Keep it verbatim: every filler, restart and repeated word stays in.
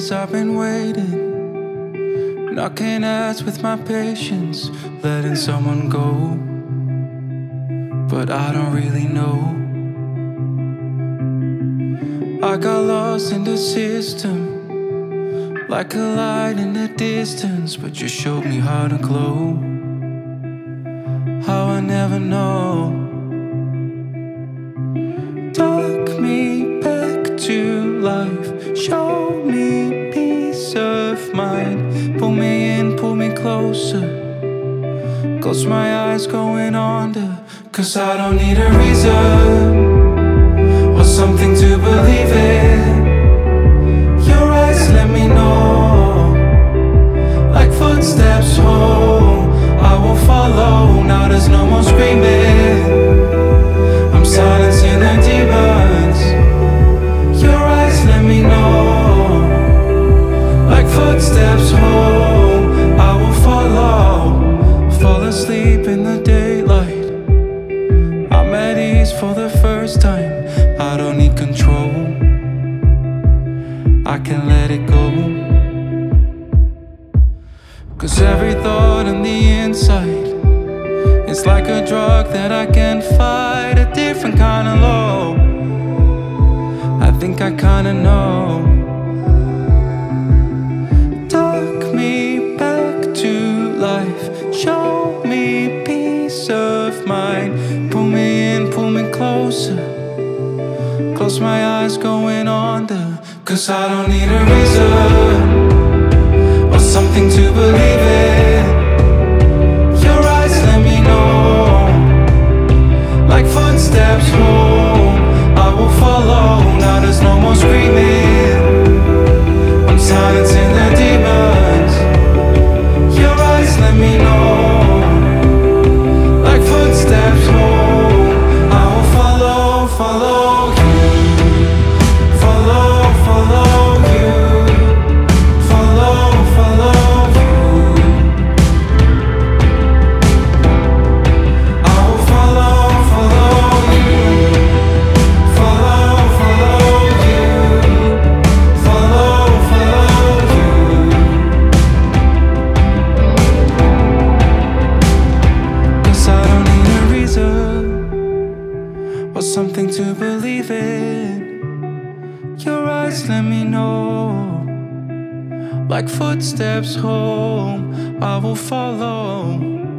years I've been waiting, knocking ass with my patience, letting someone go, but I don't really know. I got lost in the system, like a light in the distance, but you showed me how to glow, how I never know. Tuck me back to life, show me peace of mind, pull me in, pull me closer, close my eyes going under, cause I don't need a reason or something to believe in. Your eyes let me know, like footsteps home, I will follow, now there's no more screaming, I'm silencing the demons. Your eyes let me know, like footsteps home, I will follow, fall asleep in the daylight, I'm at ease for the first time, I don't need control, I can let it go. Cause every thought on the inside, it's like a drug that I can't fight, a different kind of low, I think I kinda know. Tuck me back to life, show me peace of mind, pull me in, pull me closer, close my eyes going under, cause I don't need a reason or something to believe in. Your eyes let me know, like footsteps home, I will follow, now there's no more screaming, I'm silencing the demons. Your eyes let me know, like footsteps home, I will follow, follow you, follow, follow you, follow, follow you, I will follow, follow you, follow, follow you, follow, follow you, cause I don't need a reason or something to believe in. Your eyes let me know, like footsteps home, I will follow.